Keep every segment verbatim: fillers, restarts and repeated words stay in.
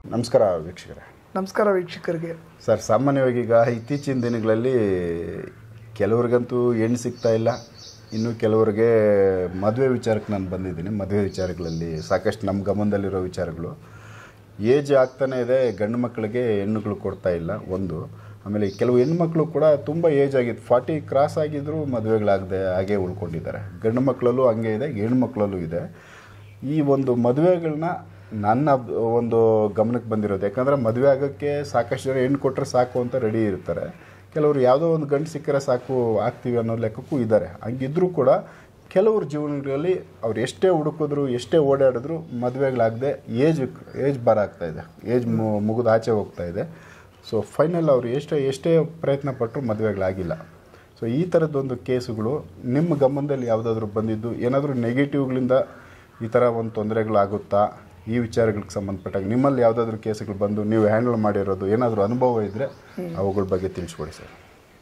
ನಮಸ್ಕಾರ ವೀಕ್ಷಕರೇ. ನಮಸ್ಕಾರ ವೀಕ್ಷಕರಿಗೆ. ಸರ್, ಸಾಮಾನ್ಯವಾಗಿ ಈಗ ಇತ್ತೀಚಿನ ದಿನಗಳಲ್ಲಿ ಕೆಲವ್ರಿಗಂತೂ ಹೆಣ್ಣು ಸಿಗ್ತಾ ಇಲ್ಲ, ಇನ್ನು ಕೆಲವರಿಗೆ ಮದುವೆ ವಿಚಾರಕ್ಕೆ ನಾನು ಬಂದಿದ್ದೀನಿ. ಮದುವೆ ವಿಚಾರಗಳಲ್ಲಿ ಸಾಕಷ್ಟು ನಮ್ಮ ಗಮನದಲ್ಲಿರೋ ವಿಚಾರಗಳು. ಏಜ್ ಆಗ್ತಾನೆ ಇದೆ, ಗಂಡು ಮಕ್ಕಳಿಗೆ ಹೆಣ್ಣುಗಳು ಕೊಡ್ತಾ ಇಲ್ಲ ಒಂದು. ಆಮೇಲೆ ಕೆಲವು ಹೆಣ್ಮಕ್ಳು ಕೂಡ ತುಂಬ ಏಜ್ ಆಗಿದ್ದು, ಫಾರ್ಟಿ ಕ್ರಾಸ್ ಆಗಿದ್ದರೂ ಮದುವೆಗಳಾಗದೆ ಹಾಗೆ ಉಳ್ಕೊಂಡಿದ್ದಾರೆ. ಗಂಡು ಮಕ್ಕಳಲ್ಲೂ ಹಂಗೆ ಇದೆ, ಹೆಣ್ಮಕ್ಳಲ್ಲೂ ಇದೆ. ಈ ಒಂದು ಮದುವೆಗಳನ್ನ ನನ್ನ ಒಂದು ಗಮನಕ್ಕೆ ಬಂದಿರೋದು, ಯಾಕಂದರೆ ಮದುವೆ ಆಗೋಕ್ಕೆ ಸಾಕಷ್ಟು ಜನ ಹೆಣ್ಣು ಕೊಟ್ಟರೆ ಸಾಕು ಅಂತ ರೆಡಿ ಇರ್ತಾರೆ. ಕೆಲವರು ಯಾವುದೋ ಒಂದು ಗಂಡು ಸಿಕ್ಕರೆ ಸಾಕು ಆಗ್ತೀವಿ ಅನ್ನೋ ಲೆಕ್ಕಕ್ಕೂ ಇದ್ದಾರೆ. ಹಂಗಿದ್ರೂ ಕೂಡ ಕೆಲವ್ರ ಜೀವನಗಳಲ್ಲಿ ಅವ್ರು ಎಷ್ಟೇ ಹುಡುಕಿದ್ರು ಎಷ್ಟೇ ಓಡಾಡಿದ್ರು ಮದುವೆಗಳಾಗದೆ ಏಜ್ ಏಜ್ ಬಾರ್ ಆಗ್ತಾಯಿದೆ, ಏಜ್ ಮುಗಿದು ಆಚೆ ಹೋಗ್ತಾ ಇದೆ. ಸೊ ಫೈನಲ್ ಅವರು ಎಷ್ಟೇ ಎಷ್ಟೇ ಪ್ರಯತ್ನ ಪಟ್ಟರು ಮದುವೆಗಳಾಗಿಲ್ಲ. ಸೊ ಈ ಥರದ್ದೊಂದು ಕೇಸುಗಳು ನಿಮ್ಮ ಗಮನದಲ್ಲಿ ಯಾವುದಾದ್ರೂ ಬಂದಿದ್ದು, ಏನಾದರೂ ನೆಗೆಟಿವ್ಗಳಿಂದ ಈ ಥರ ಒಂದು ತೊಂದರೆಗಳಾಗುತ್ತಾ, ಈ ವಿಚಾರಗಳಿಗೆ ಸಂಬಂಧಪಟ್ಟಾಗ ನಿಮ್ಮಲ್ಲಿ ಯಾವುದಾದ್ರೂ ಕೇಸುಗಳು ಬಂದು ನೀವು ಹ್ಯಾಂಡಲ್ ಮಾಡಿರೋದು ಏನಾದರೂ ಅನುಭವ ಇದ್ದರೆ ಅವುಗಳ ಬಗ್ಗೆ ತಿಳಿಸ್ಕೊಡಿ ಸರ್.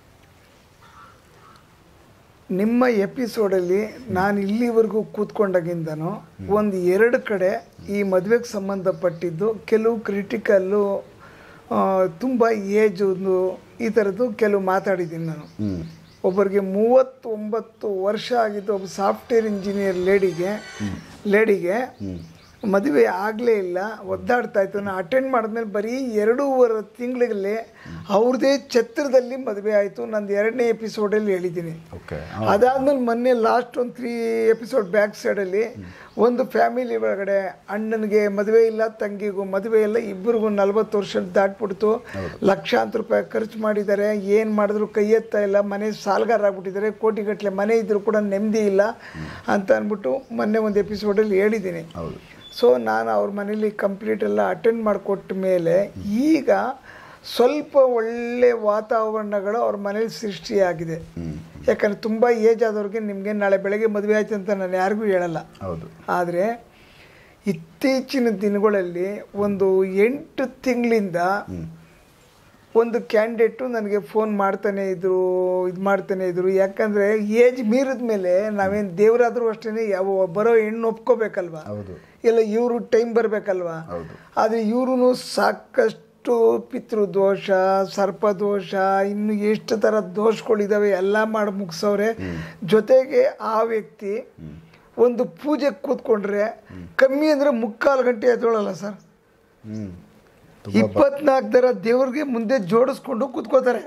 ನಿಮ್ಮ ಎಪಿಸೋಡಲ್ಲಿ ನಾನು ಇಲ್ಲಿವರೆಗೂ ಕೂತ್ಕೊಂಡಾಗಿಂದನೂ ಒಂದು ಎರಡು ಕಡೆ ಈ ಮದುವೆಗೆ ಸಂಬಂಧಪಟ್ಟಿದ್ದು ಕೆಲವು ಕ್ರಿಟಿಕಲ್ಲು, ತುಂಬ ಏಜು, ಈ ಥರದ್ದು ಕೆಲವು ಮಾತಾಡಿದ್ದೀನಿ ನಾನು. ಒಬ್ಬರಿಗೆ ಮೂವತ್ತೊಂಬತ್ತು ವರ್ಷ ಆಗಿದ್ದು ಒಬ್ಬ ಸಾಫ್ಟ್ವೇರ್ ಇಂಜಿನಿಯರ್ ಲೇಡಿಗೆ ಲೇಡಿಗೆ ಮದುವೆ ಆಗಲೇ ಇಲ್ಲ, ಒದ್ದಾಡ್ತಾ ಇತ್ತು. ನಾನು ಅಟೆಂಡ್ ಮಾಡಿದ್ಮೇಲೆ ಬರೀ ಎರಡೂವರೆ ತಿಂಗಳಲ್ಲಿ ಅವ್ರದ್ದೇ ಛತ್ರದಲ್ಲಿ ಮದುವೆ ಆಯಿತು. ನಂದು ಎರಡನೇ ಎಪಿಸೋಡಲ್ಲಿ ಹೇಳಿದ್ದೀನಿ. ಅದಾದ್ಮೇಲೆ ಮೊನ್ನೆ ಲಾಸ್ಟ್ ಒಂದು ತ್ರೀ ಎಪಿಸೋಡ್ ಬ್ಯಾಕ್ ಸೈಡಲ್ಲಿ ಒಂದು ಫ್ಯಾಮಿಲಿ ಒಳಗಡೆ ಅಣ್ಣನಿಗೆ ಮದುವೆ ಇಲ್ಲ, ತಂಗಿಗೂ ಮದುವೆ ಇಲ್ಲ, ಇಬ್ಬರಿಗೂ ನಲ್ವತ್ತು ವರ್ಷ ದಾಟ್ಬಿಡ್ತು, ಲಕ್ಷಾಂತರ ರೂಪಾಯಿ ಖರ್ಚು ಮಾಡಿದ್ದಾರೆ, ಏನು ಮಾಡಿದ್ರು ಕೈ ಎತ್ತಾ ಇಲ್ಲ, ಮನೆ ಸಾಲಗಾರ ಆಗ್ಬಿಟ್ಟಿದ್ದಾರೆ, ಕೋಟಿಗಟ್ಟಲೆ ಮನೆ ಇದ್ದರೂ ಕೂಡ ನೆಮ್ಮದಿ ಇಲ್ಲ ಅಂತ ಅಂದ್ಬಿಟ್ಟು ಮೊನ್ನೆ ಒಂದು ಎಪಿಸೋಡಲ್ಲಿ ಹೇಳಿದ್ದೀನಿ. ಸೊ ನಾನು ಅವ್ರ ಮನೇಲಿ ಕಂಪ್ಲೀಟ್ ಎಲ್ಲ ಅಟೆಂಡ್ ಮಾಡಿಕೊಟ್ಟ ಮೇಲೆ ಈಗ ಸ್ವಲ್ಪ ಒಳ್ಳೆ ವಾತಾವರಣಗಳು ಅವ್ರ ಮನೇಲಿ ಸೃಷ್ಟಿಯಾಗಿದೆ. ಯಾಕಂದರೆ ತುಂಬ ಏಜ್ ಆದವ್ರಿಗೆ ನಿಮಗೆ ನಾಳೆ ಬೆಳಗ್ಗೆ ಮದುವೆ ಆಯ್ತು ಅಂತ ನಾನು ಯಾರಿಗೂ ಹೇಳಲ್ಲ. ಆದರೆ ಇತ್ತೀಚಿನ ದಿನಗಳಲ್ಲಿ ಒಂದು ಎಂಟು ತಿಂಗಳಿಂದ ಒಂದು ಕ್ಯಾಂಡಿಡೇಟು ನನಗೆ ಫೋನ್ ಮಾಡ್ತಾನೆ ಇದ್ರು, ಇದು ಮಾಡ್ತಾನೆ ಇದ್ರು. ಯಾಕಂದರೆ ಏಜ್ ಮೀರಿದ ಮೇಲೆ ನಾವೇನು ದೇವರಾದರೂ ಅಷ್ಟೇ ಯಾವ ಬರೋ ಹೆಣ್ಣು ಒಪ್ಕೋಬೇಕಲ್ವ, ಇಲ್ಲ ಇವರು ಟೈಮ್ ಬರಬೇಕಲ್ವ. ಆದರೆ ಇವರು ಸಾಕಷ್ಟು ಪಿತೃದೋಷ, ಸರ್ಪದೋಷ, ಇನ್ನು ಎಷ್ಟು ಥರ ದೋಷಗಳಿದ್ದಾವೆ ಎಲ್ಲ ಮಾಡಿ ಮುಗಿಸೋರೆ. ಜೊತೆಗೆ ಆ ವ್ಯಕ್ತಿ ಒಂದು ಪೂಜೆಗೆ ಕೂತ್ಕೊಂಡ್ರೆ ಕಮ್ಮಿ ಅಂದರೆ ಮುಕ್ಕಾಲು ಗಂಟೆ ಎದ್ದೋಳಲ್ಲ ಸರ್. ಇಪ್ಪತ್ನಾಲ್ಕು ಥರ ದೇವ್ರಿಗೆ ಮುಂದೆ ಜೋಡಿಸ್ಕೊಂಡು ಕೂತ್ಕೋತಾರೆ.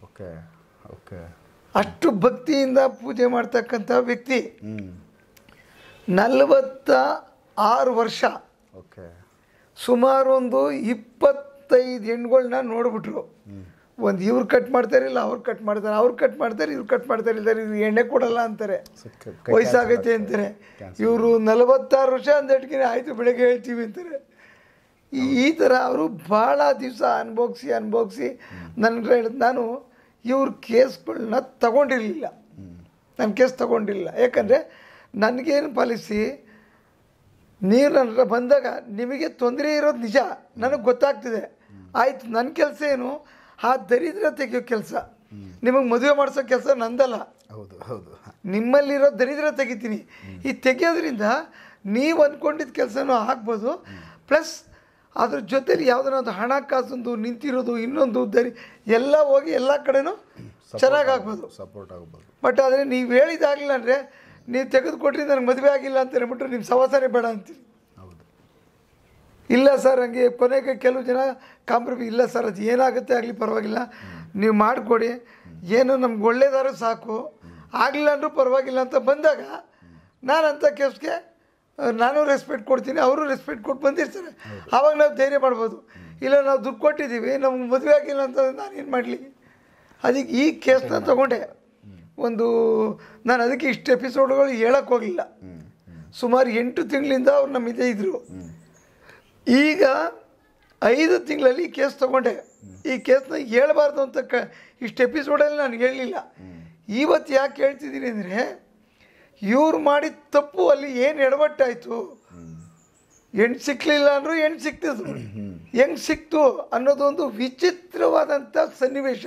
ಅಷ್ಟು ಭಕ್ತಿಯಿಂದ ಪೂಜೆ ಮಾಡ್ತಕ್ಕಂಥ ವ್ಯಕ್ತಿ ನಲವತ್ತ ಆರು ವರ್ಷ ಸುಮಾರು ಒಂದು ಇಪ್ಪತ್ತೈದು ಹೆಣ್ಗಳನ್ನ ನೋಡ್ಬಿಟ್ರು. ಒಂದು ಇವ್ರು ಕಟ್ ಮಾಡ್ತಾರೆ, ಇಲ್ಲ ಅವ್ರು ಕಟ್ ಮಾಡ್ತಾರೆ, ಅವ್ರು ಕಟ್ ಮಾಡ್ತಾರೆ, ಇವ್ರು ಕಟ್ ಮಾಡ್ತಾರೆ, ಇದ್ದಾರೆ ಇವ್ರು ಎಣ್ಣೆ ಕೊಡಲ್ಲ ಅಂತಾರೆ, ವಯಸ್ಸಾಗೈತೆ ಅಂತಾರೆ. ಇವರು ನಲವತ್ತಾರು ವರ್ಷ ಅಂದಟ್ಗೆ ಆಯಿತು ಬೆಳಗ್ಗೆ ಹೇಳ್ತೀವಿ ಅಂತಾರೆ. ಈ ಥರ ಅವರು ಭಾಳ ದಿವಸ ಅನುಭವಿಸಿ ಅನುಭವಿಸಿ ನನಗೆ ಹೇಳಿದ್, ನಾನು ಇವ್ರ ಕೇಸ್ಗಳನ್ನ ತಗೊಂಡಿರಲಿಲ್ಲ, ನನ್ನ ಕೇಸ್ ತಗೊಂಡಿಲ್ಲ. ಯಾಕಂದರೆ ನನಗೇನು ಪಾಲಿಸಿ, ನೀವು ನನ್ನ ಹತ್ರ ಬಂದಾಗ ನಿಮಗೆ ತೊಂದರೆ ಇರೋದು ನಿಜ, ನನಗೆ ಗೊತ್ತಾಗ್ತಿದೆ. ಆಯಿತು, ನನ್ನ ಕೆಲಸ ಏನು, ಆ ದರಿದ್ರ ತೆಗಿಯೋ ಕೆಲಸ, ನಿಮಗೆ ಮದುವೆ ಮಾಡಿಸೋ ಕೆಲಸ ನಂದಲ್ಲ. ಹೌದು ಹೌದು ನಿಮ್ಮಲ್ಲಿರೋ ದರಿದ್ರ ತೆಗಿತೀನಿ. ಈ ತೆಗಿಯೋದ್ರಿಂದ ನೀವು ಅಂದ್ಕೊಂಡಿದ್ದ ಕೆಲಸನೂ ಆಗ್ಬೋದು, ಪ್ಲಸ್ ಅದ್ರ ಜೊತೆಲಿ ಯಾವುದನ್ನೊಂದು ಹಣಕಾಸೊಂದು ನಿಂತಿರೋದು, ಇನ್ನೊಂದು ದರಿ ಎಲ್ಲ ಹೋಗಿ ಎಲ್ಲ ಕಡೆನೂ ಚೆನ್ನಾಗಿ ಆಗ್ಬೋದು, ಸಪೋರ್ಟ್ ಆಗ್ಬೋದು. ಬಟ್ ಆದರೆ ನೀವು ಹೇಳಿದಾಗಲಿಲ್ಲ ಅಂದರೆ, ನೀವು ತೆಗೆದುಕೊಟ್ರಿ ನನಗೆ ಮದುವೆ ಆಗಿಲ್ಲ ಅಂತ ಹೇಳ್ಬಿಟ್ಟು ನಿಮ್ಮ ಸವಾಸನೆ ಬೇಡ ಅಂತೀರಿ. ಇಲ್ಲ ಸರ್ ಹಂಗೆ ಕೊನೆಗೆ ಕೆಲವು ಜನ ಕಾಂಪ್ರಮೈಸ್, ಇಲ್ಲ ಸರ್ ಅದು ಏನಾಗುತ್ತೆ ಆಗಲಿ ಪರವಾಗಿಲ್ಲ, ನೀವು ಮಾಡಿಕೊಡಿ, ಏನು ನಮ್ಗೆ ಒಳ್ಳೇದಾದ್ರೂ ಸಾಕು, ಆಗಲಿಲ್ಲ ಅಂದರೂ ಪರವಾಗಿಲ್ಲ ಅಂತ ಬಂದಾಗ ನಾನಂಥ ಕೇಸ್ಗೆ ನಾನು ರೆಸ್ಪೆಕ್ಟ್ ಕೊಡ್ತೀನಿ, ಅವರು ರೆಸ್ಪೆಕ್ಟ್ ಕೊಟ್ಟು ಬಂದಿರ್ತಾರೆ. ಆವಾಗ ನಾವು ಧೈರ್ಯ ಮಾಡ್ಬೋದು. ಇಲ್ಲ ನಾವು ದುಡ್ಡು ಕೊಟ್ಟಿದ್ದೀವಿ, ನಮ್ಗೆ ಮದುವೆ ಆಗಿಲ್ಲ ಅಂತ ನಾನೇನು ಮಾಡಲಿ. ಅದಕ್ಕೆ ಈ ಕೇಸ್ನ ತೊಗೊಂಡೆ. ಒಂದು ನಾನು ಅದಕ್ಕೆ ಇಷ್ಟು ಎಪಿಸೋಡ್ಗಳು ಹೇಳಕ್ಕೆ ಹೋಗಲಿಲ್ಲ. ಸುಮಾರು ಎಂಟು ತಿಂಗಳಿಂದ ಅವ್ರು ನಮ್ಮ ಇದೇ ಇದ್ದರು. ಈಗ ಐದು ತಿಂಗಳಲ್ಲಿ ಈ ಕೇಸ್ ತೊಗೊಂಡೆ. ಈ ಕೇಸ್ನ ಹೇಳಬಾರ್ದು ಅಂತ ಕ ಇಷ್ಟು ಎಪಿಸೋಡಲ್ಲಿ ನಾನು ಹೇಳಲಿಲ್ಲ. ಇವತ್ತು ಯಾಕೆ ಹೇಳ್ತಿದ್ದೀನಿ ಅಂದರೆ, ಇವ್ರು ಮಾಡಿದ ತಪ್ಪು ಅಲ್ಲಿ ಏನು ಎಡವಟ್ಟಾಯಿತು. ಹೆಣ್ಣು ಸಿಕ್ಕಲಿಲ್ಲ ಅಂದರೂ ಹೆಣ್ಣು ಸಿಕ್ತಿದ್ರು, ಹೆಂಗೆ ಸಿಕ್ತು ಅನ್ನೋದೊಂದು ವಿಚಿತ್ರವಾದಂಥ ಸನ್ನಿವೇಶ.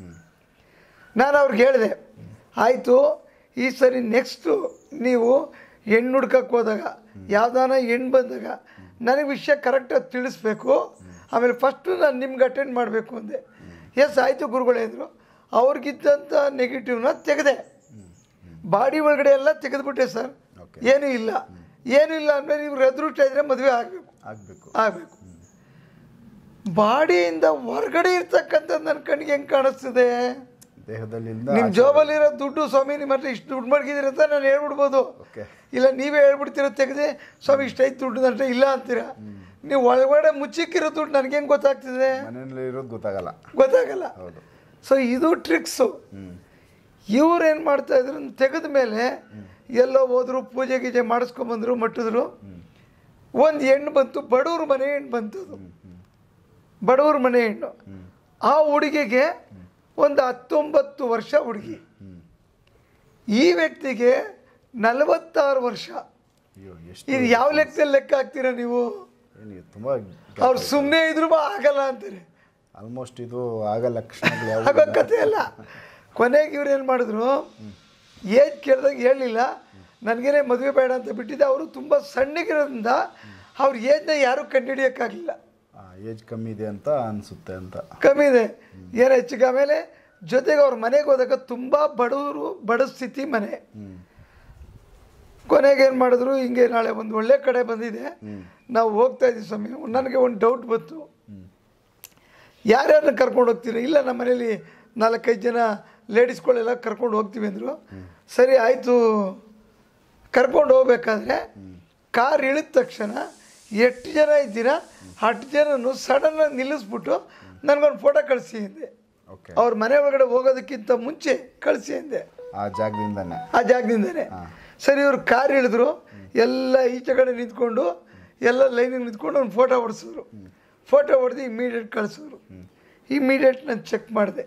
ನಾನು ಅವ್ರಿಗೆ ಹೇಳಿದೆ, ಆಯಿತು ಈ ಸರಿ ನೆಕ್ಸ್ಟು ನೀವು ಹೆಣ್ಣು ಹುಡ್ಕಕ್ಕೆ ಹೋದಾಗ, ಯಾವ್ದಾನ ಹೆಣ್ಣು ಬಂದಾಗ ನನಗೆ ವಿಷಯ ಕರೆಕ್ಟಾಗಿ ತಿಳಿಸ್ಬೇಕು, ಆಮೇಲೆ ಫಸ್ಟು ನಾನು ನಿಮ್ಗೆ ಅಟೆಂಡ್ ಮಾಡಬೇಕು ಅಂದೆ. ಎಸ್ ಆಯಿತು ಗುರುಗಳೇ ಅಂದರು. ಅವ್ರಿಗಿದ್ದಂಥ ನೆಗೆಟಿವ್ನ ತೆಗೆದೆ, ಬಾಡಿ ಒಳಗಡೆ ಎಲ್ಲ ತೆಗೆದುಬಿಟ್ಟೆ ಸರ್. ಏನೂ ಇಲ್ಲ, ಏನೂ ಇಲ್ಲ ಅಂದರೆ ನೀವು ಅದೃಷ್ಟ ಇದ್ದರೆ ಮದುವೆ ಆಗಬೇಕು ಆಗಬೇಕು ಆಗಬೇಕು. ಬಾಡಿಯಿಂದ ಹೊರಗಡೆ ಇರ್ತಕ್ಕಂಥದ್ದು ನನ್ನ ಕಣ್ಣಿಗೆ ಹೆಂಗೆ ಕಾಣಿಸ್ತದೆ? ದೇಹದಲ್ಲಿ ನಿಮ್ಮ ಜೋಬಲ್ಲಿರೋ ದುಡ್ಡು ಸ್ವಾಮಿ ನಿಮ್ಮ ಹತ್ರ ಇಷ್ಟು ದುಡ್ಡು ಮಡಗಿದ್ದೀರ ಅಂತ ನಾನು ಹೇಳ್ಬಿಡ್ಬೋದು. ಇಲ್ಲ ನೀವೇ ಹೇಳ್ಬಿಡ್ತೀರ ತೆಗೆದೆ ಸ್ವಾಮಿ ಇಷ್ಟೈದು ದುಡ್ಡು ನನ್ನ ಇಲ್ಲ ಅಂತೀರ. ನೀವು ಒಳಗಡೆ ಮುಚ್ಚಿಕ್ಕಿರೋ ದುಡ್ಡು ನನಗೆ ಹೆಂಗೆ ಗೊತ್ತಾಗ್ತಿದೆ? ಮನೆಯಲ್ಲಿ ಇರೋದು ಗೊತ್ತಾಗಲ್ಲ ಗೊತ್ತಾಗಲ್ಲ. ಸೊ ಇದು ಟ್ರಿಕ್ಸು. ಇವ್ರೇನು ಮಾಡ್ತಾ ಇದ್ರು, ತೆಗೆದ ಮೇಲೆ ಎಲ್ಲೋ ಹೋದ್ರು, ಪೂಜೆ ಗೀಜೆ ಮಾಡಿಸ್ಕೊಂಬಂದ್ರು, ಮಟ್ಟಿದ್ರು. ಒಂದು ಹೆಣ್ಣು ಬಂತು, ಬಡವ್ರ ಮನೆ ಹೆಣ್ಣು ಬಂತು. ಅದು ಬಡವ್ರ ಮನೆ ಹೆಣ್ಣು. ಆ ಹುಡುಗಿಗೆ ಒಂದು ಹತ್ತೊಂಬತ್ತು ವರ್ಷ ಹುಡುಗಿ. ಈ ವ್ಯಕ್ತಿಗೆ ನಲವತ್ತಾರು ವರ್ಷ. ಇದು ಯಾವ ಲೆಕ್ಕದಲ್ಲಿ ಲೆಕ್ಕ ಹಾಕ್ತೀರಾ ನೀವು? ಅವ್ರು ಸುಮ್ಮನೆ ಇದ್ರು ಆಗಲ್ಲ ಅಂತಾರೆ. ಆಲ್ಮೋಸ್ಟ್ ಇದು ಆಗಲ್ಲ, ಆಗೋ ಕಥೆ ಅಲ್ಲ. ಕೊನೆಗೆ ಇವ್ರು ಏನು ಮಾಡಿದ್ರು, ಏಜ್ ಕೇಳಿದಾಗ ಹೇಳಲಿಲ್ಲ, ನನಗೇನೆ ಮದುವೆ ಬೇಡ ಅಂತ ಬಿಟ್ಟಿದ್ದೆ. ಅವರು ತುಂಬ ಸಣ್ಣಗಿರೋದ್ರಿಂದ ಅವ್ರ ಏಜ್ನ ಯಾರೂ ಕಂಡುಹಿಡಿಯೋಕ್ಕಾಗಲಿಲ್ಲ. ಏಜ್ ಕಮ್ಮಿ ಇದೆ ಅಂತ ಅನಿಸುತ್ತೆ ಅಂತ. ಕಮ್ಮಿ ಇದೆ ಏನು ಹೆಚ್ಚಿಗೆ. ಆಮೇಲೆ ಜೊತೆಗೆ ಅವ್ರ ಮನೆಗೆ ಹೋದಾಗ ತುಂಬ ಬಡವರು, ಬಡ ಸ್ಥಿತಿ ಮನೆ. ಕೊನೆಗೆ ಏನು ಮಾಡಿದ್ರು, ಹಿಂಗೆ ನಾಳೆ ಒಂದು ಒಳ್ಳೆ ಕಡೆ ಬಂದಿದೆ, ನಾವು ಹೋಗ್ತಾ ಇದ್ದೀವಿ ಸ್ವಾಮಿ. ನನಗೆ ಒಂದು ಡೌಟ್ ಬಂತು, ಯಾರ್ಯಾರನ್ನ ಕರ್ಕೊಂಡು ಹೋಗ್ತೀರಿ? ಇಲ್ಲ ನಮ್ಮ ಮನೇಲಿ ನಾಲ್ಕೈದು ಜನ ಲೇಡೀಸ್ಗಳೆಲ್ಲ ಕರ್ಕೊಂಡು ಹೋಗ್ತೀವಿ ಅಂದರು. ಸರಿ ಆಯಿತು. ಕರ್ಕೊಂಡು ಹೋಗ್ಬೇಕಾದ್ರೆ ಕಾರ್ ಇಳಿದ ತಕ್ಷಣ ಎಷ್ಟು ಜನ ಇದ್ದೀರಾ ಅಷ್ಟು ಜನನು ಸಡನ್ನಾಗಿ ನಿಲ್ಲಿಸ್ಬಿಟ್ಟು ನನಗೊಂದು ಫೋಟೋ ಕಳಿಸಿ ಅಂದೆ. ಅವ್ರ ಮನೆ ಒಳಗಡೆ ಹೋಗೋದಕ್ಕಿಂತ ಮುಂಚೆ ಕಳಿಸಿ ಅಂದೆ. ಆ ಜಾಗದಿಂದನೇ ಆ ಜಾಗದಿಂದನೇ ಸರಿ ಇವ್ರು ಕಾರ್ ಇಳಿದ್ರು, ಎಲ್ಲ ಈಚೆ ಕಡೆ ನಿಂತ್ಕೊಂಡು ಎಲ್ಲ ಲೈನಿಗೆ ನಿಂತ್ಕೊಂಡು ಒಂದು ಫೋಟೋ ಹೊಡ್ಸಿದ್ರು. ಫೋಟೋ ಹೊಡೆದು ಇಮ್ಮಿಡಿಯೇಟ್ ಕಳಿಸಿದ್ರು. ಇಮ್ಮಿಡಿಯೇಟ್ ನಾನು ಚೆಕ್ ಮಾಡಿದೆ,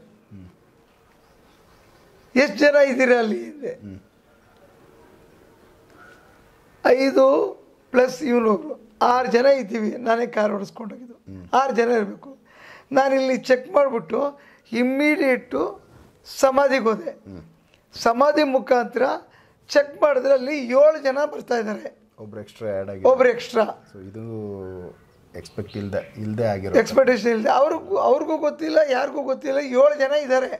ಎಷ್ಟು ಜನ ಇದ್ದೀರಾ ಅಲ್ಲಿ ಅಂದೆ. ಐದು ಪ್ಲಸ್ ಇವನೊಬ್ರು ಆರು ಜನ ಇದ್ದೀವಿ. ನಾನೇ ಕಾರ್ ಓಡಿಸ್ಕೊಂಡೋಗಿದ್ದು. ಆರು ಜನ ಇರಬೇಕು. ನಾನಿಲ್ಲಿ ಚೆಕ್ ಮಾಡಿಬಿಟ್ಟು ಇಮ್ಮಿಡಿಯೇಟು ಸಮಾಧಿಗೆ ಹೋದೆ. ಸಮಾಧಿ ಮುಖಾಂತರ ಚೆಕ್ ಮಾಡಿದ್ರೆ ಅಲ್ಲಿ ಏಳು ಜನ ಬರ್ತಾ ಇದ್ದಾರೆ. ಒಬ್ರು ಎಕ್ಸ್ಟ್ರಾ ಆ್ಯಡ್ ಆಗಿ ಒಬ್ರು ಎಕ್ಸ್ಟ್ರಾ. ಸೊ ಇದು ಎಕ್ಸ್ಪೆಕ್ಟ್ ಇಲ್ಲದೆ ಇಲ್ಲದೆ ಆಗಿರೋ ಎಕ್ಸ್ಪೆಕ್ಟೇಷನ್ ಇಲ್ಲದೆ ಅವ್ರಿಗೂ ಅವ್ರಿಗೂ ಗೊತ್ತಿಲ್ಲ, ಯಾರಿಗೂ ಗೊತ್ತಿಲ್ಲ, ಏಳು ಜನ ಇದ್ದಾರೆ.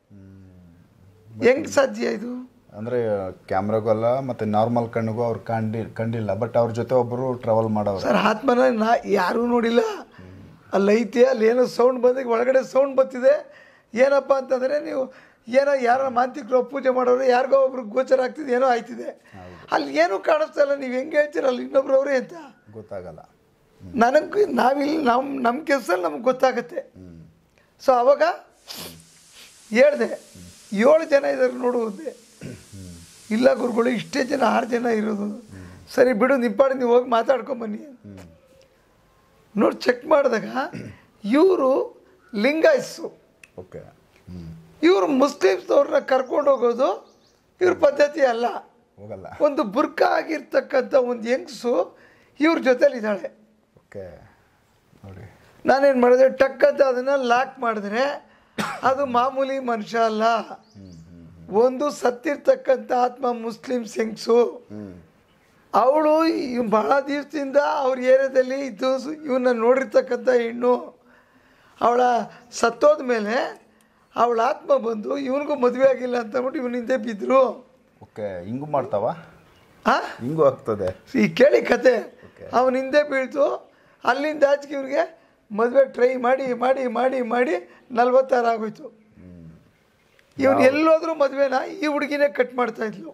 ಹೆಂಗೆ ಸಾಧ್ಯ ಇದು? ಅಂದರೆ ಕ್ಯಾಮ್ರಾಗಲ್ಲ ಮತ್ತು ನಾರ್ಮಲ್ ಕಣ್ಣಿಗೂ ಅವ್ರು ಕಂಡಿ ಕಂಡಿಲ್ಲ, ಬಟ್ ಅವ್ರ ಜೊತೆ ಒಬ್ಬರು ಟ್ರಾವೆಲ್ ಮಾಡೋರು. ಸರ್ ಆತ್ಮನ ನಾ ಯಾರೂ ನೋಡಿಲ್ಲ. ಅಲ್ಲಿ ಐತೆ, ಅಲ್ಲಿ ಏನೋ ಸೌಂಡ್ ಬಂದಾಗ ಒಳಗಡೆ ಸೌಂಡ್ ಬರ್ತಿದೆ. ಏನಪ್ಪ ಅಂತಂದರೆ ನೀವು ಏನೋ ಯಾರೋ ಮಾಂತ್ರಿಕರು ಪೂಜೆ ಮಾಡೋರು ಯಾರಿಗೋ ಒಬ್ರು ಗೋಚರ ಆಗ್ತಿದೆ, ಏನೋ ಆಯ್ತಿದೆ. ಅಲ್ಲಿ ಏನೂ ಕಾಣಿಸ್ತಾ ಇಲ್ಲ. ನೀವು ಹೆಂಗೆ ಹೇಳ್ತೀರಲ್ಲ ಇನ್ನೊಬ್ರು ಅವರೇ ಅಂತ ಗೊತ್ತಾಗಲ್ಲ. ನನಗೆ ನಾವಿಲ್ಲಿ ನಮ್ಮ ನಮ್ಮ ಕೆಲಸದಲ್ಲಿ ನಮ್ಗೆ ಗೊತ್ತಾಗತ್ತೆ. ಸೊ ಅವಾಗ ಹೇಳ್ದೆ, ಏಳು ಜನ ಇದ್ದಾರೆ ನೋಡುವುದೇ. ಇಲ್ಲ ಗುರುಗಳು ಇಷ್ಟೇ ಜನ, ಆರು ಜನ ಇರೋದು. ಸರಿ ಬಿಡು, ನಿಪ್ಪಾಡಿ ನೀವು ಹೋಗಿ ಮಾತಾಡ್ಕೊಂಬನ್ನಿ. ನೋಡಿ ಚೆಕ್ ಮಾಡಿದಾಗ ಇವರು ಲಿಂಗಾಯತ್ಸು. ಓಕೆ. ಇವರು ಮುಸ್ಲಿಮ್ಸ್ನವ್ರನ್ನ ಕರ್ಕೊಂಡು ಹೋಗೋದು ಇವ್ರ ಪದ್ಧತಿ ಅಲ್ಲ. ಹೋಗಲ್ಲ. ಒಂದು ಬುರ್ಕ ಆಗಿರ್ತಕ್ಕಂಥ ಒಂದು ಹೆಂಗಸು ಇವ್ರ ಜೊತೆಲಿದ್ದಾಳೆ. ಓಕೆ ನೋಡಿ, ನಾನೇನು ಮಾಡಿದೆ, ಟಕ್ ಅಂತ ಅದನ್ನು ಲಾಕ್ ಮಾಡಿದ್ರೆ ಅದು ಮಾಮೂಲಿ ಮನುಷ್ಯ ಅಲ್ಲ. ಒಂದು ಸತ್ತಿರ್ತಕ್ಕಂಥ ಆತ್ಮ ಮುಸ್ಲಿಮ್ಸ್ ಹೆಂಗಸು. ಅವಳು ಬಹಳ ದಿವಸದಿಂದ ಅವ್ರ ಏರಿಯಾದಲ್ಲಿ ಇದ್ದು ಇವನ್ನ ನೋಡಿರ್ತಕ್ಕಂಥ ಹೆಣ್ಣು. ಅವಳ ಸತ್ತೋದ ಮೇಲೆ ಅವಳ ಆತ್ಮ ಬಂದು ಇವನಿಗೂ ಮದುವೆ ಆಗಿಲ್ಲ ಅಂತ ಅಂದ್ಬಿಟ್ಟು ಇವನ ಹಿಂದೆ ಬಿದ್ದರು. ಓಕೆ, ಹಿಂಗೂ ಮಾಡ್ತಾವ? ಹಾಂ, ಹಿಂಗೂ ಆಗ್ತದೆ. ಈ ಕೇಳಿ ಕತೆ. ಅವನ ಹಿಂದೆ ಬೀಳ್ತು. ಅಲ್ಲಿಂದ ಆಚೆಗೆ ಇವ್ರಿಗೆ ಮದುವೆ ಟ್ರೈ ಮಾಡಿ ಮಾಡಿ ಮಾಡಿ ಮಾಡಿ ನಲ್ವತ್ತಾರು ಆಗೋಯ್ತು. ಇವನು ಎಲ್ಲೋದ್ರೂ ಮದುವೆನ ಈ ಹುಡುಗಿನೇ ಕಟ್ ಮಾಡ್ತಾ ಇದ್ಲು.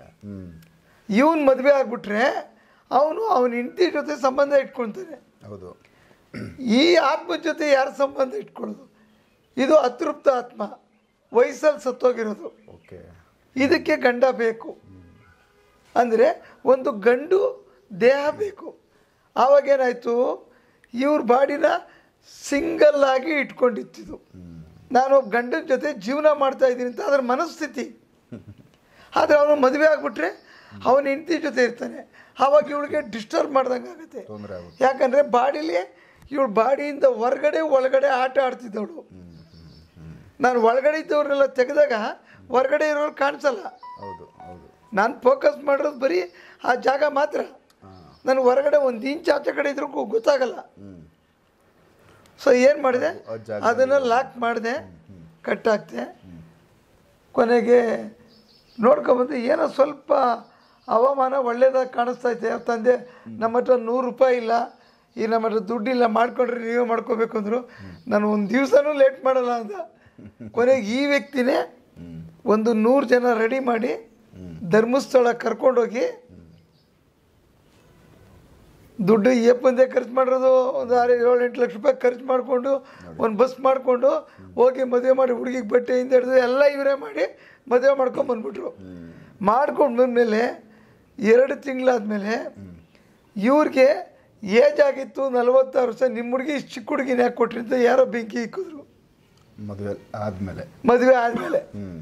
ಇವನ್ ಮದುವೆ ಆಗ್ಬಿಟ್ರೆ ಅವನು ಅವನ ಹೆಂಡತಿ ಜೊತೆ ಸಂಬಂಧ ಇಟ್ಕೊಳ್ತಾನೆ. ಹೌದು. ಈ ಆತ್ಮ ಜೊತೆ ಯಾರ ಸಂಬಂಧ ಇಟ್ಕೊಳ್ಳೋದು? ಇದು ಅತೃಪ್ತ ಆತ್ಮ, ವಯಸ್ಸಲ್ಲಿ ಸತ್ತೋಗಿರೋದು. ಓಕೆ. ಇದಕ್ಕೆ ಗಂಡ ಬೇಕು. ಅಂದರೆ ಒಂದು ಗಂಡು ದೇಹ ಬೇಕು. ಆವಾಗೇನಾಯಿತು, ಇವ್ರ ಬಾಡಿನ ಸಿಂಗಲ್ ಆಗಿ ಇಟ್ಕೊಂಡಿತ್ತಿದ್ದು. ನಾನು ಗಂಡನ ಜೊತೆ ಜೀವನ ಮಾಡ್ತಾ ಇದ್ದೀನಿ ಅಂತ ಅದರ ಮನಸ್ಥಿತಿ. ಆದರೆ ಅವನು ಮದುವೆ ಆಗಿಬಿಟ್ರೆ ಅವನ ಹೆಂಡತಿ ಜೊತೆ ಇರ್ತಾನೆ. ಆವಾಗ ಇವಳಿಗೆ ಡಿಸ್ಟರ್ಬ್ ಮಾಡ್ದಂಗೆ ಆಗುತ್ತೆ. ಯಾಕಂದರೆ ಬಾಡಿಲಿ ಇವಳು ಬಾಡಿಯಿಂದ ಹೊರಗಡೆ ಒಳಗಡೆ ಆಟ ಆಡ್ತಿದ್ದವಳು. ನಾನು ಒಳಗಡೆ ಇದ್ದವ್ರನ್ನೆಲ್ಲ ತೆಗೆದಾಗ ಹೊರಗಡೆ ಇರೋರು ಕಾಣಿಸಲ್ಲ. ಹೌದು ಹೌದು. ನಾನು ಫೋಕಸ್ ಮಾಡೋದು ಬರೀ ಆ ಜಾಗ ಮಾತ್ರ. ನಾನು ಹೊರಗಡೆ ಒಂದು ಇಂಚ್ ಆಚೆ ಕಡೆ ಇದ್ರೂ ಗೊತ್ತಾಗಲ್ಲ. ಸೊ ಏನು ಮಾಡಿದೆ, ಅದನ್ನು ಲಾಕ್ ಮಾಡಿದೆ, ಕಟ್ ಹಾಕ್ತೆ. ಕೊನೆಗೆ ನೋಡ್ಕೊಂಬಂದು ಏನೋ ಸ್ವಲ್ಪ ಹವಾಮಾನ ಒಳ್ಳೇದಾಗಿ ಕಾಣಿಸ್ತೈತೆ. ತಂದೆ ನಮ್ಮ ಹತ್ರ ನೂರು ರೂಪಾಯಿ ಇಲ್ಲ, ಈ ನಮ್ಮ ಹತ್ರ ದುಡ್ಡಿಲ್ಲ, ಮಾಡ್ಕೊಂಡ್ರೆ ನೀವೇ ಮಾಡ್ಕೋಬೇಕು ಅಂದರು. ನಾನು ಒಂದು ದಿವಸನೂ ಲೇಟ್ ಮಾಡಲ್ಲ ಅಂದ. ಕೊನೆಗೆ ಈ ವ್ಯಕ್ತಿನೇ ಒಂದು ನೂರು ಜನ ರೆಡಿ ಮಾಡಿ ಧರ್ಮಸ್ಥಳ ಕರ್ಕೊಂಡೋಗಿ ದುಡ್ಡು ಏಪಂದೇ ಖರ್ಚು ಮಾಡಿರೋದು ಒಂದು ಆರು ಏಳು ಎಂಟು ಲಕ್ಷ ರೂಪಾಯಿ ಖರ್ಚು ಮಾಡಿಕೊಂಡು ಒಂದು ಬಸ್ ಮಾಡಿಕೊಂಡು ಹೋಗಿ ಮದುವೆ ಮಾಡಿ ಹುಡುಗಿಗೆ ಬಟ್ಟೆಯಿಂದ ಹಿಡಿದು ಎಲ್ಲ ಇವರೇ ಮಾಡಿ ಮದುವೆ ಮಾಡ್ಕೊಂಡು ಬಂದ್ಬಿಟ್ರು. ಮಾಡ್ಕೊಂಡು ಬಂದಮೇಲೆ ಎರಡು ತಿಂಗಳಾದಮೇಲೆ ಇವ್ರಿಗೆ ಏಜ್ ಆಗಿತ್ತು ನಲವತ್ತಾರು ವರ್ಷ. ನಿಮ್ಮ ಹುಡುಗಿ ಇಷ್ಟು ಚಿಕ್ಕ ಹುಡುಗಿನ ಯಾಕೆ ಕೊಟ್ರಿ ಅಂತ ಯಾರೋ ಬೆಂಕಿ ಇಕ್ಕಿದ್ರು. ಮದುವೆ ಆದಮೇಲೆ ಮದುವೆ ಆದಮೇಲೆ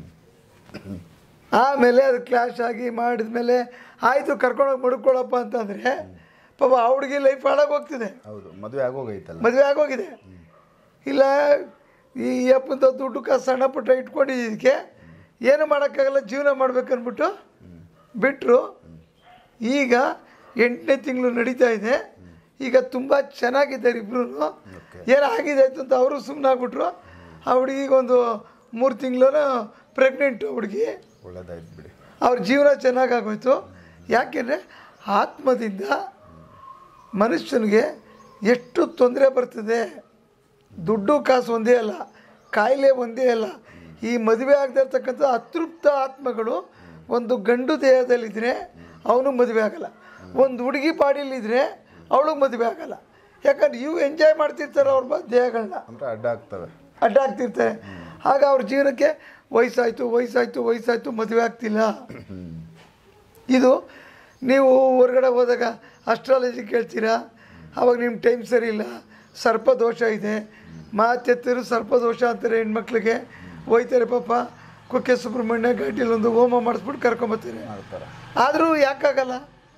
ಆಮೇಲೆ ಅದು ಕ್ಲಾಶ್ ಆಗಿ ಮಾಡಿದ್ಮೇಲೆ ಆಯಿತು ಕರ್ಕೊಂಡೋಗಿ ಮಡ್ಕೊಳ್ಳಪ್ಪ ಅಂತಂದರೆ ಪಾಪ ಆ ಹುಡುಗಿ ಲೈಫ್ ಹಾಳಾಗಿ ಹೋಗ್ತಿದೆ. ಹೌದು, ಮದುವೆ ಆಗೋಗೈತಲ್ಲ, ಮದುವೆ ಆಗೋಗಿದೆ. ಇಲ್ಲ ಈ ಅಪ್ಪಂತ ದುಡ್ಡು ಕಾಸು ಸಣ್ಣ ಪುಟ್ಟ ಇಟ್ಕೊಂಡಿದ್ದಕ್ಕೆ ಏನು ಮಾಡೋಕ್ಕಾಗಲ್ಲ, ಜೀವನ ಮಾಡ್ಬೇಕನ್ಬಿಟ್ಟು ಬಿಟ್ಟರು. ಈಗ ಎಂಟನೇ ತಿಂಗಳು ನಡೀತಾ ಇದೆ. ಈಗ ತುಂಬ ಚೆನ್ನಾಗಿದ್ದಾರೆ ಇಬ್ಬರು. ಏನಾಗಿದೆ ಆಯ್ತು ಅಂತ ಅವರು ಸುಮ್ಮನೆ ಆಗ್ಬಿಟ್ರು. ಆ ಹುಡುಗಿಗೆ ಒಂದು ಮೂರು ತಿಂಗಳು ಪ್ರೆಗ್ನೆಂಟು ಹುಡುಗಿ. ಒಳ್ಳೇದಾಯ್ತು ಬಿಡಿ, ಅವ್ರ ಜೀವನ ಚೆನ್ನಾಗಾಗೋಯ್ತು. ಯಾಕೆಂದರೆ ಆತ್ಮದಿಂದ ಮನುಷ್ಯನಿಗೆ ಎಷ್ಟು ತೊಂದರೆ ಬರ್ತದೆ. ದುಡ್ಡು ಕಾಸು ಒಂದೇ ಅಲ್ಲ, ಕಾಯಿಲೆ ಒಂದೇ ಅಲ್ಲ. ಈ ಮದುವೆ ಆಗದೆ ಇರ್ತಕ್ಕಂಥ ಅತೃಪ್ತ ಆತ್ಮಗಳು ಒಂದು ಗಂಡು ದೇಹದಲ್ಲಿದ್ದರೆ ಅವನು ಮದುವೆ ಆಗಲ್ಲ, ಒಂದು ಹುಡುಗಿ ಬಾಡಿಲಿದ್ದರೆ ಅವಳಿಗೆ ಮದುವೆ ಆಗಲ್ಲ. ಯಾಕಂದ್ರೆ ಇವು ಎಂಜಾಯ್ ಮಾಡ್ತಿರ್ತಾರೆ ಅವ್ರ ಬ ದೇಹಗಳನ್ನ, ಅಡ್ಡ ಆಗ್ತವೆ ಅಡ್ಡ ಆಗ್ತಿರ್ತಾರೆ. ಆಗ ಅವ್ರ ಜೀವನಕ್ಕೆ ವಯಸ್ಸಾಯಿತು ವಯಸ್ಸಾಯಿತು ವಯಸ್ಸಾಯಿತು ಮದುವೆ ಆಗ್ತಿಲ್ಲ. ಇದು ನೀವು ಹೊರಗಡೆ ಹೋದಾಗ ಅಸ್ಟ್ರಾಲಜಿ ಕೇಳ್ತೀರಾ, ಆವಾಗ ನಿಮ್ಮ ಟೈಮ್ ಸರಿ ಇಲ್ಲ, ಸರ್ಪದೋಷ ಇದೆ, ಮಾತೆತ್ತರು ಸರ್ಪದೋಷ ಅಂತಾರೆ. ಹೆಣ್ಮಕ್ಳಿಗೆ ಹೋಯ್ತಾರೆ ಪಾಪ ಕುಕ್ಕೆ ಸುಬ್ರಹ್ಮಣ್ಯ ಘಾಟಿಲಿ ಒಂದು ಹೋಮ ಮಾಡಿಸ್ಬಿಟ್ಟು ಕರ್ಕೊಂಬರ್ತಾರೆ. ಆದರೂ ಯಾಕಾಗಲ್ಲ?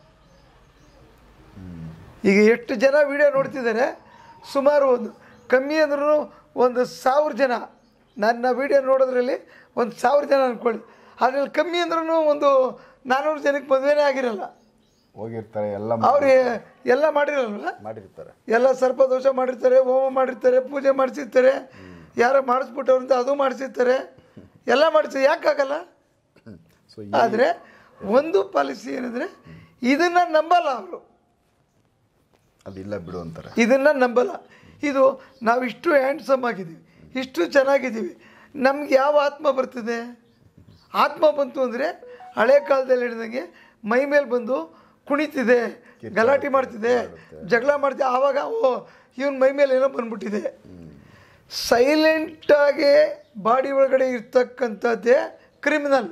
ಈಗ ಎಷ್ಟು ಜನ ವಿಡಿಯೋ ನೋಡ್ತಿದ್ದಾರೆ, ಸುಮಾರು ಒಂದು ಕಮ್ಮಿ ಅಂದ್ರೂ ಒಂದು ಸಾವಿರ ಜನ ನನ್ನ ವಿಡಿಯೋ ನೋಡೋದ್ರಲ್ಲಿ ಒಂದು ಸಾವಿರ ಜನ ಅಂದ್ಕೊಳ್ಳಿ. ಅದ್ರಲ್ಲಿ ಕಮ್ಮಿ ಅಂದ್ರೂ ಒಂದು ನಾನ್ನೂರು ಜನಕ್ಕೆ ಮದುವೆನೇ ಆಗಿರಲ್ಲ. ಹೋಗಿರ್ತಾರೆ, ಎಲ್ಲ ಅವ್ರು ಎಲ್ಲ ಮಾಡಿರಲ್ವ, ಮಾಡಿರ್ತಾರೆ, ಎಲ್ಲ ಸರ್ಪದೋಷ ಮಾಡಿರ್ತಾರೆ, ಹೋಮ ಮಾಡಿರ್ತಾರೆ, ಪೂಜೆ ಮಾಡಿಸಿರ್ತಾರೆ, ಯಾರೋ ಮಾಡಿಸ್ಬಿಟ್ಟವ್ರಂತ ಅದು ಮಾಡಿಸಿರ್ತಾರೆ, ಎಲ್ಲ ಮಾಡಿಸಿ. ಯಾಕಾಗಲ್ಲ? ಆದರೆ ಒಂದು ಪಾಲಿಸಿ ಏನಂದರೆ ಇದನ್ನು ನಂಬಲ್ಲ ಅವರು, ಅದಿಲ್ಲ ಬಿಡು ಅಂತಾರೆ, ಇದನ್ನು ನಂಬಲ್ಲ. ಇದು ನಾವು ಇಷ್ಟು ಹ್ಯಾಂಡ್ಸಮ್ ಆಗಿದ್ದೀವಿ, ಇಷ್ಟು ಚೆನ್ನಾಗಿದ್ದೀವಿ, ನಮ್ಗೆ ಯಾವ ಆತ್ಮ ಬರ್ತಿದೆ? ಆತ್ಮ ಬಂತು ಅಂದರೆ ಹಳೆ ಕಾಲದಲ್ಲಿ ಹೇಳಿದಂಗೆ ಮೈ ಮೇಲೆ ಬಂದು ಕುಣಿತಿದೆ, ಗಲಾಟೆ ಮಾಡ್ತಿದೆ, ಜಗಳ ಮಾಡ್ತಿದೆ. ಆವಾಗ ಓ ಇವನ್ ಮೈ ಮೇಲೆ ಏನೋ ಬಂದ್ಬಿಟ್ಟಿದೆ. ಸೈಲೆಂಟಾಗಿ ಬಾಡಿ ಒಳಗಡೆ ಇರ್ತಕ್ಕಂಥದ್ದೇ ಕ್ರಿಮಿನಲ್.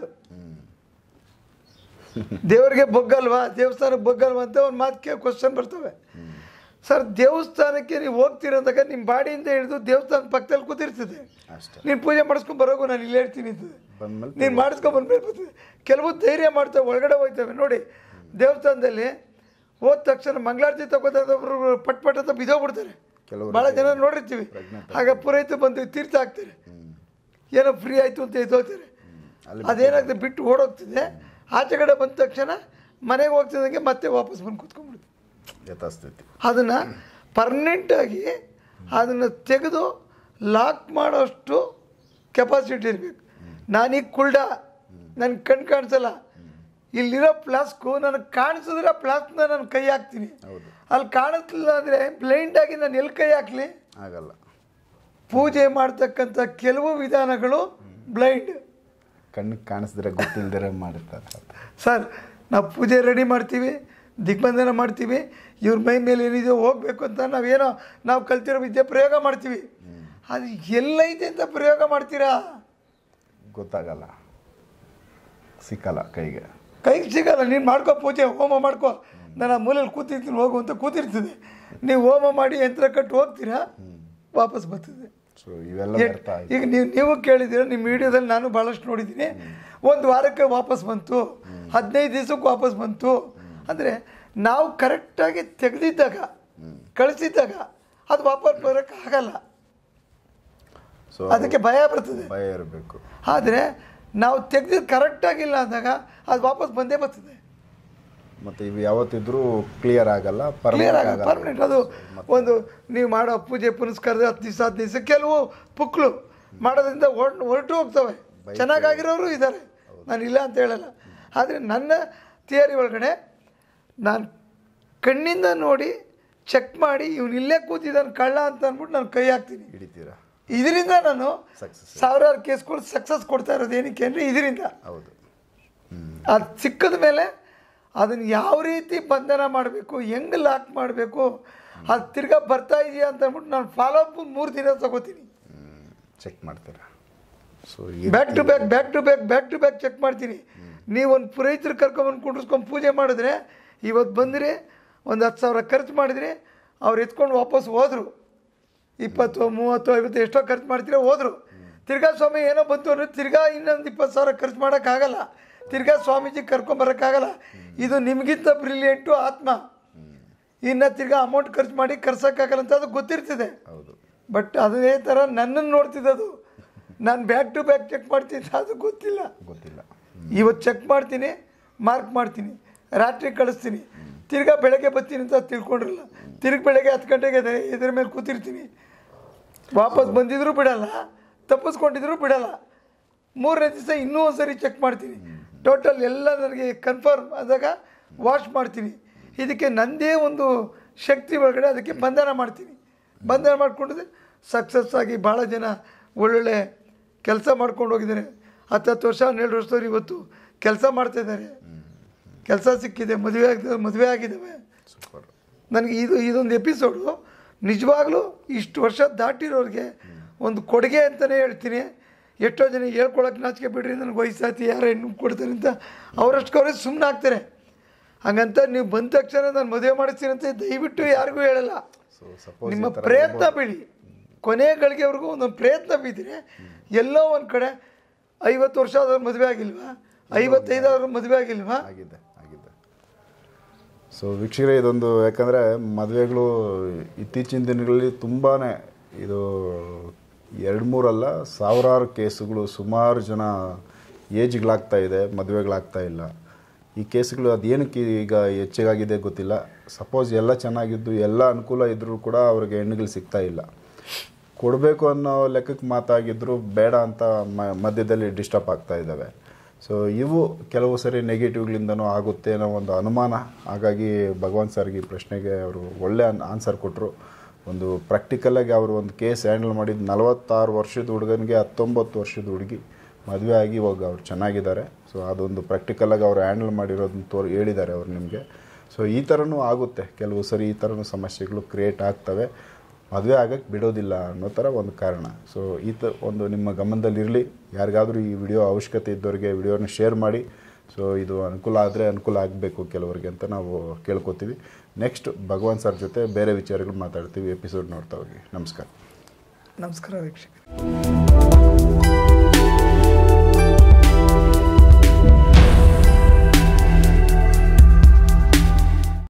ದೇವರಿಗೆ ಬೊಗ್ಗಲ್ವಾ, ದೇವಸ್ಥಾನಕ್ಕೆ ಬೊಗ್ಗಲ್ವಾ ಅಂತ ಒಂದು ಮಾತಿಗೆ ಕ್ವಶನ್ ಬರ್ತವೆ. ಸರ್, ದೇವಸ್ಥಾನಕ್ಕೆ ನೀವು ಹೋಗ್ತಿರೋದಾಗ ನಿಮ್ಮ ಬಾಡಿಯಿಂದ ಹಿಡಿದು ದೇವಸ್ಥಾನದ ಪಕ್ಕದಲ್ಲಿ ಕೂತಿರ್ತದೆ. ನೀನು ಪೂಜೆ ಮಾಡಿಸ್ಕೊಂಡು ಬರೋಗು ನಾನು ಇಲ್ಲೇ ಇರ್ತೀನಿ ಅಂತದೆ. ನೀನು ಮಾಡಿಸ್ಕೊಂಡು ಬಂದ್ಮೇಲೆ ಬರ್ತದೆ. ಕೆಲವು ಧೈರ್ಯ ಮಾಡ್ತವೆ, ಒಳಗಡೆ ಹೋಗ್ತವೆ. ನೋಡಿ, ದೇವಸ್ಥಾನದಲ್ಲಿ ಹೋದ ತಕ್ಷಣ ಮಂಗಳಾರತಿ ತಗೋತಾರೊಬ್ರು ಪಟ್ ಪಟ್ ಅಂತ ಬಿದ್ದೋಗ್ಬಿಡ್ತಾರೆ. ಭಾಳ ಜನ ನೋಡಿರ್ತೀವಿ. ಆಗ ಪುರೋಹಿತ ಬಂದು ತೀರ್ಥ ಹಾಕ್ತಾರೆ, ಏನೋ ಫ್ರೀ ಆಯಿತು ಅಂತ ಎದ್ದೋಗ್ತಾರೆ. ಅದೇನಾಗ್ತದೆ, ಬಿಟ್ಟು ಓಡೋಗ್ತಿದೆ. ಆಚೆ ಕಡೆ ಬಂದ ತಕ್ಷಣ ಮನೆಗೆ ಹೋಗ್ತಿದ್ದಂಗೆ ಮತ್ತೆ ವಾಪಸ್ ಬಂದು ಕೂತ್ಕೊಂಡ್ಬಿಡ್ತೀವಿ. ಯಥಾಸ್ಥಿತಿ. ಅದನ್ನು ಪರ್ಮನೆಂಟಾಗಿ ಅದನ್ನು ತೆಗೆದು ಲಾಕ್ ಮಾಡೋಷ್ಟು ಕೆಪಾಸಿಟಿ ಇರಬೇಕು. ನಾನೀಗ ಕುಳ್ಳ, ನನಗೆ ಕಣ್ಣು ಕಾಣಿಸಲ್ಲ, ಇಲ್ಲಿರೋ ಫ್ಲಾಸ್ಕು ನನಗೆ ಕಾಣಿಸಿದ್ರೆ ಆ ಫ್ಲಾಸ್ಕ್ನ ನಾನು ಕೈ ಹಾಕ್ತೀನಿ. ಅಲ್ಲಿ ಕಾಣಿಸ್ಲಿಲ್ಲ ಅಂದರೆ ಬ್ಲೈಂಡಾಗಿ ನಾನು ಎಲ್ಲಿ ಕೈ ಹಾಕಲಿ? ಆಗಲ್ಲ. ಪೂಜೆ ಮಾಡ್ತಕ್ಕಂಥ ಕೆಲವು ವಿಧಾನಗಳು ಬ್ಲೈಂಡ್, ಕಣ್ಣಿಗೆ ಕಾಣಿಸಿದ್ರೆ ಗೊತ್ತಿಲ್ಲದೆ ಮಾಡಿರ್ತಾರೆ. ಸರ್, ನಾವು ಪೂಜೆ ರೆಡಿ ಮಾಡ್ತೀವಿ, ದಿಗ್ಬಂಧನ ಮಾಡ್ತೀವಿ, ಇವ್ರ ಮೈ ಮೇಲೆ ಏನಿದೆಯೋ ಹೋಗಬೇಕು ಅಂತ ನಾವೇನೋ ನಾವು ಕಲ್ತಿರೋ ವಿದ್ಯೆ ಪ್ರಯೋಗ ಮಾಡ್ತೀವಿ. ಅದು ಎಲ್ಲೈತೆ ಅಂತ ಪ್ರಯೋಗ ಮಾಡ್ತೀರಾ? ಗೊತ್ತಾಗಲ್ಲ, ಸಿಕ್ಕಲ್ಲ, ಕೈಗೆ ಕೈಗೆ ಸಿಗಲ್ಲ. ನೀನು ಮಾಡ್ಕೋ, ಪೂಜೆ ಹೋಮ ಮಾಡ್ಕೋ, ನಾನು ಆ ಮೂಲೆಯಲ್ಲಿ ಕೂತಿರ್ತೀನಿ ಹೋಗು ಅಂತ ಕೂತಿರ್ತದೆ. ನೀವು ಹೋಮ ಮಾಡಿ ಯಂತ್ರ ಕಟ್ಟು ಹೋಗ್ತೀರಾ, ವಾಪಸ್ ಬರ್ತದೆ. ಸೊ ಇವೆಲ್ಲ ಈಗ ನೀವು ನೀವು ಕೇಳಿದ್ದೀರ, ನಿಮ್ಮ ವಿಡಿಯೋದಲ್ಲಿ ನಾನು ಭಾಳಷ್ಟು ನೋಡಿದ್ದೀನಿ. ಒಂದು ವಾರಕ್ಕೆ ವಾಪಸ್ ಬಂತು, ಹದಿನೈದು ದಿವಸಕ್ಕೆ ವಾಪಸ್ ಬಂತು ಅಂದರೆ ನಾವು ಕರೆಕ್ಟಾಗಿ ತೆಗೆದಿದ್ದಾಗ, ಕಳಿಸಿದ್ದಾಗ ಅದು ವಾಪಸ್ ಬರೋಕ್ಕೆ ಆಗಲ್ಲ. ಅದಕ್ಕೆ ಭಯ ಬರ್ತದೆ, ಭಯ ಇರಬೇಕು. ಆದರೆ ನಾವು ತೆಗೆದಿದ್ದು ಕರೆಕ್ಟಾಗಿಲ್ಲ ಅಂದಾಗ ಅದು ವಾಪಸ್ ಬಂದೇ ಬರ್ತದೆ. ಮತ್ತು ಇವು ಯಾವತ್ತಿದ್ರೂ ಕ್ಲಿಯರ್ ಆಗಲ್ಲ, ಕ್ಲಿಯರ್ ಪರ್ಮನೆಂಟ್ ಆಗಲ್ಲ, ಆಗಲ್ಲ. ಪರ್ಮನೆಂಟ್. ಅದು ಒಂದು ನೀವು ಮಾಡೋ ಪೂಜೆ ಪುನಸ್ಕಾರದ ಹತ್ತು ದಿವಸ ಹತ್ತು ದಿವಸ ಕೆಲವು ಪುಕ್ಳು ಮಾಡೋದ್ರಿಂದ ಹೊರ್ಟು ಹೊರಟು ಹೋಗ್ತವೆ. ಚೆನ್ನಾಗಾಗಿರೋರು ಇದ್ದಾರೆ, ನಾನು ಇಲ್ಲ ಅಂತ ಹೇಳಲ್ಲ. ಆದರೆ ನನ್ನ ಥಿಯರಿ ಒಳಗಡೆ ನಾನು ಕಣ್ಣಿಂದ ನೋಡಿ ಚೆಕ್ ಮಾಡಿ ಇವನು ಇಲ್ಲೇ ಕೂತಿದ್ದಾನೆ ಕಳ್ಳ ಅಂತ ಅಂದ್ಬಿಟ್ಟು ನಾನು ಕೈ ಹಾಕ್ತೀನಿ. ಹಿಡಿತೀರಾ? ಇದರಿಂದ ನಾನು ಸಾವಿರಾರು ಕೇಸ್ಗಳು ಸಕ್ಸಸ್ ಕೊಡ್ತಾ ಇರೋದು ಏನಕ್ಕೆ ಅಂದರೆ ಇದರಿಂದ. ಹೌದು. ಅದು ಸಿಕ್ಕಿದ ಮೇಲೆ ಅದನ್ನು ಯಾವ ರೀತಿ ಬಂಧನ ಮಾಡಬೇಕು, ಹೆಂಗೆ ಲಾಕ್ ಮಾಡಬೇಕು, ಅದು ತಿರ್ಗಾ ಬರ್ತಾ ಇದೆಯಾ ಅಂತ ಅಂದ್ಬಿಟ್ಟು ನಾನು ಫಾಲೋ ಅಪ್ ಮೂರು ದಿನ ತಗೋತೀನಿ. ಚೆಕ್ ಮಾಡ್ತೀರಾ? So back to back back to back back to back check ಮಾಡ್ತೀನಿ. ನೀವು ಒಂದು ಪುರೋಹಿತರು ಕರ್ಕೊಂಬಂದು ಕುಂಡ್ರಿಸ್ಕೊಂಡು ಪೂಜೆ ಮಾಡಿದ್ರೆ ಇವತ್ತು ಬಂದಿರಿ ಒಂದು ಹತ್ತು ಸಾವಿರ ಖರ್ಚು ಮಾಡಿದ್ರಿ, ಅವ್ರು ಎತ್ಕೊಂಡು ವಾಪಸ್ ಹೋದರು. ಇಪ್ಪತ್ತು ಮೂವತ್ತು ಐವತ್ತು ಎಷ್ಟೋ ಖರ್ಚು ಮಾಡ್ತೀರ ಹೋದರು. ತಿರ್ಗಾ ಸ್ವಾಮಿ ಏನೋ ಬಂತು ಅಂದರೆ ತಿರ್ಗಾ ಇನ್ನೊಂದು ಇಪ್ಪತ್ತು ಸಾವಿರ ಖರ್ಚು ಮಾಡೋಕ್ಕಾಗಲ್ಲ, ತಿರ್ಗಾ ಸ್ವಾಮೀಜಿ ಕರ್ಕೊಂಬರೋಕ್ಕಾಗಲ್ಲ. ಇದು ನಿಮಗಿಂತ ಬ್ರಿಲಿಯಂಟು ಆತ್ಮ. ಇನ್ನು ತಿರ್ಗಾ ಅಮೌಂಟ್ ಖರ್ಚು ಮಾಡಿ ಕರ್ಸೋಕ್ಕಾಗಲ್ಲ ಅಂತ ಅದು ಗೊತ್ತಿರ್ತದೆ. ಬಟ್ ಅದೇ ಥರ ನನ್ನನ್ನು ನೋಡ್ತಿದ್ದದು. ನಾನು ಬ್ಯಾಕ್ ಟು ಬ್ಯಾಕ್ ಚೆಕ್ ಮಾಡ್ತೀನಿ, ಅದು ಗೊತ್ತಿಲ್ಲ ಗೊತ್ತಿಲ್ಲ ಇವತ್ತು ಚೆಕ್ ಮಾಡ್ತೀನಿ, ಮಾರ್ಕ್ ಮಾಡ್ತೀನಿ, ರಾತ್ರಿ ಕಳಿಸ್ತೀನಿ, ತಿರ್ಗಾ ಬೆಳಗ್ಗೆ ಬರ್ತೀನಿ ಅಂತ ತಿಳ್ಕೊಂಡಿರಲ್ಲ. ತಿರ್ಗಿ ಬೆಳಗ್ಗೆ ಹತ್ತು ಗಂಟೆಗೆ ಇದ್ರ ಮೇಲೆ ಕೂತಿರ್ತೀನಿ. ವಾಪಸ್ ಬಂದಿದ್ರು ಬಿಡಲ್ಲ, ತಪ್ಪಿಸ್ಕೊಂಡಿದ್ರು ಬಿಡಲ್ಲ. ಮೂರನೇ ದಿವಸ ಇನ್ನೂ ಒಂದು ಸರಿ ಚೆಕ್ ಮಾಡ್ತೀನಿ. ಟೋಟಲ್ ಎಲ್ಲ ನನಗೆ ಕನ್ಫರ್ಮ್ ಆದಾಗ ವಾಶ್ ಮಾಡ್ತೀನಿ. ಇದಕ್ಕೆ ನನ್ನದೇ ಒಂದು ಶಕ್ತಿ ಒಳಗಡೆ ಅದಕ್ಕೆ ಬಂಧನ ಮಾಡ್ತೀನಿ. ಬಂಧನ ಮಾಡಿಕೊಂಡಿದ್ದೆ ಸಕ್ಸಸ್ ಆಗಿ ಭಾಳ ಜನ ಒಳ್ಳೊಳ್ಳೆ ಕೆಲಸ ಮಾಡ್ಕೊಂಡು ಹೋಗಿದ್ದಾರೆ. ಹತ್ತು ಹತ್ತು ವರ್ಷ ಹನ್ನೆರಡು ವರ್ಷದವ್ರು ಇವತ್ತು ಕೆಲಸ ಮಾಡ್ತಾಯಿದ್ದಾರೆ, ಕೆಲಸ ಸಿಕ್ಕಿದೆ, ಮದುವೆ ಆಗಿದೆ, ಮದುವೆ ಆಗಿದ್ದಾವೆ. ನನಗೆ ಇದು ಇದೊಂದು ಎಪಿಸೋಡು ನಿಜವಾಗ್ಲೂ ಇಷ್ಟು ವರ್ಷ ದಾಟಿರೋರಿಗೆ ಒಂದು ಕೊಡುಗೆ ಅಂತಲೇ ಹೇಳ್ತೀನಿ. ಎಷ್ಟೋ ಜನ ಹೇಳ್ಕೊಳಕ್ಕೆ ನಾಚಿಕೆ ಬಿಡ್ರಿ, ನನಗೆ ವಯಸ್ಸಾತಿ ಯಾರೋ ಹೆಣ್ಣು ಕೊಡ್ತಾರೆ ಅಂತ ಅವರಷ್ಟು ಅವರೇ ಸುಮ್ಮನೆ ಆಗ್ತಾರೆ. ಹಾಗಂತ ನೀವು ಬಂದ ತಕ್ಷಣ ನಾನು ಮದುವೆ ಮಾಡಿಸ್ತೀನಿ ಅಂತ ದಯವಿಟ್ಟು ಯಾರಿಗೂ ಹೇಳಲ್ಲ. ನಿಮ್ಮ ಪ್ರಯತ್ನ ಬೀಳಿ, ಕೊನೆ ಗಳಿಗೆವರೆಗೂ ಒಂದೊಂದು ಪ್ರಯತ್ನ ಬೀದಿರಿ. ಎಲ್ಲೋ ಒಂದು ಕಡೆ ಐವತ್ತು ವರ್ಷ ಆದವ್ರು ಮದುವೆ ಆಗಿಲ್ವಾ, ಐವತ್ತೈದು ಆದ್ರೂ ಮದುವೆ ಆಗಿಲ್ವಾ? ಆಗಿದೆ ಆಗಿದೆ. ಸೊ ವೀಕ್ಷಕರೇ, ಇದೊಂದು ಯಾಕಂದರೆ ಮದುವೆಗಳು ಇತ್ತೀಚಿನ ದಿನಗಳಲ್ಲಿ ತುಂಬಾ ಇದು ಎರಡು ಮೂರಲ್ಲ ಸಾವಿರಾರು ಕೇಸುಗಳು, ಸುಮಾರು ಜನ ಏಜ್ಗಳಾಗ್ತಾ ಇದೆ, ಮದುವೆಗಳಾಗ್ತಾ ಇಲ್ಲ. ಈ ಕೇಸುಗಳು ಅದೇನಕ್ಕೆ ಈಗ ಹೆಚ್ಚಿಗಾಗಿದೆ ಗೊತ್ತಿಲ್ಲ. ಸಪೋಸ್ ಎಲ್ಲ ಚೆನ್ನಾಗಿದ್ದು ಎಲ್ಲ ಅನುಕೂಲ ಇದ್ದರೂ ಕೂಡ ಅವ್ರಿಗೆ ಹೆಣ್ಣುಗಳು ಸಿಗ್ತಾ ಇಲ್ಲ. ಕೊಡಬೇಕು ಅನ್ನೋ ಲೆಕ್ಕಕ್ಕೆ ಮಾತಾಗಿದ್ದರೂ ಬೇಡ ಅಂತ ಮಧ್ಯದಲ್ಲಿ ಡಿಸ್ಟರ್ಬ್ ಆಗ್ತಾ ಇದ್ದಾವೆ. ಸೊ ಇವು ಕೆಲವು ಸರಿ ನೆಗೆಟಿವ್ಗಳಿಂದನೂ ಆಗುತ್ತೆ ಅನ್ನೋ ಒಂದು ಅನುಮಾನ. ಹಾಗಾಗಿ ಭಗವಾನ್ ಸರ್ಗೆ ಈ ಪ್ರಶ್ನೆಗೆ ಅವರು ಒಳ್ಳೆ ಆನ್ಸರ್ ಕೊಟ್ಟರು. ಒಂದು ಪ್ರಾಕ್ಟಿಕಲಾಗಿ ಅವರು ಒಂದು ಕೇಸ್ ಹ್ಯಾಂಡಲ್ ಮಾಡಿದ್ದು ನಲವತ್ತಾರು ವರ್ಷದ ಹುಡುಗನಿಗೆ ಹತ್ತೊಂಬತ್ತು ವರ್ಷದ ಹುಡುಗಿ ಮದುವೆ ಆಗಿ ಇವಾಗ ಅವ್ರು ಚೆನ್ನಾಗಿದ್ದಾರೆ. ಸೊ ಅದೊಂದು ಪ್ರಾಕ್ಟಿಕಲಾಗಿ ಅವರು ಹ್ಯಾಂಡಲ್ ಮಾಡಿರೋದನ್ನ ತೋರ್ ಹೇಳಿದ್ದಾರೆ ಅವರು ನಿಮಗೆ. ಸೊ ಈ ಥರನೂ ಆಗುತ್ತೆ, ಕೆಲವು ಸರಿ ಈ ಥರನೂ ಸಮಸ್ಯೆಗಳು ಕ್ರಿಯೇಟ್ ಆಗ್ತವೆ. ಮದುವೆ ಆಗಕ್ಕೆ ಬಿಡೋದಿಲ್ಲ ಅನ್ನೋ ಥರ ಒಂದು ಕಾರಣ. ಸೊ ಈ ತ ಒಂದು ನಿಮ್ಮ ಗಮನದಲ್ಲಿರಲಿ. ಯಾರಿಗಾದರೂ ಈ ವಿಡಿಯೋ ಅವಶ್ಯಕತೆ ಇದ್ದವರಿಗೆ ವಿಡಿಯೋನ ಶೇರ್ ಮಾಡಿ. ಸೊ ಇದು ಅನುಕೂಲ ಆದರೆ ಅನುಕೂಲ ಆಗಬೇಕು ಕೆಲವರಿಗೆ ಅಂತ ನಾವು ಕೇಳ್ಕೊತೀವಿ. ನೆಕ್ಸ್ಟ್ ಭಗವಾನ್ ಸರ್ ಜೊತೆ ಬೇರೆ ವಿಚಾರಗಳು ಮಾತಾಡ್ತೀವಿ. ಎಪಿಸೋಡ್ ನೋಡ್ತಾ ಹೋಗಿ. ನಮಸ್ಕಾರ. ನಮಸ್ಕಾರ ವೀಕ್ಷಕರು.